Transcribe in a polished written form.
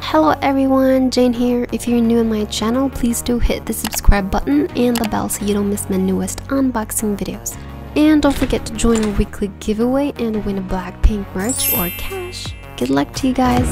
Hello everyone, Jane here. If you're new in my channel, please do hit the subscribe button and the bell so you don't miss my newest unboxing videos. And don't forget to join our weekly giveaway and win a Blackpink merch or cash. Good luck to you guys!